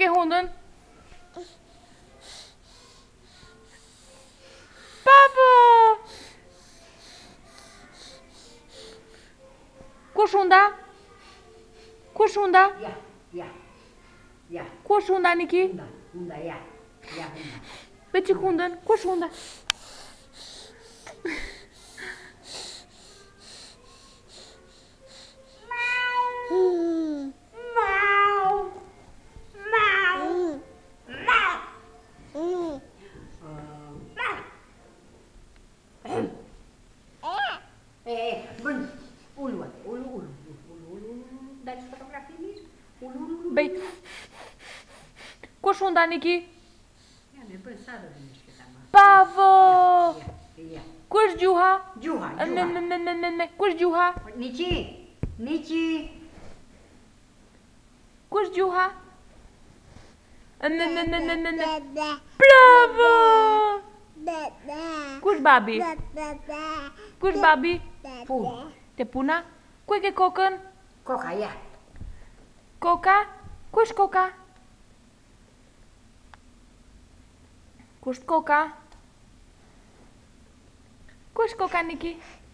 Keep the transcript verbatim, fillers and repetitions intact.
ke hunden? Papa! Kush hunda? Kush hunda? Ja, ja. Ja, Kush hunda Niki? hunda, hunda, ja. Ja, hunda. Beetje hunden. Kush hunda? É, mas ulu, ulu, ulu, ulu, ulu, ulu, dá-lhe fotografia mesmo. Ulu, ulu, ulu. Bem. Kush hunda Niki? Ja, ne pensava nisso que tá mal. Pavo! Ja, ja. Kush gjuha? Juha, Ne ne juha. ne ne ne ne. Kush gjuha? Niki, Niki. Kush gjuha? Ne ne ne ne ne ne. Bravo! Kush babi? Kush babi? Pun. Te puna? Ku e ke kokën? Koka, ja. Koka? Kush koka? Kush koka? Kush koka Niki?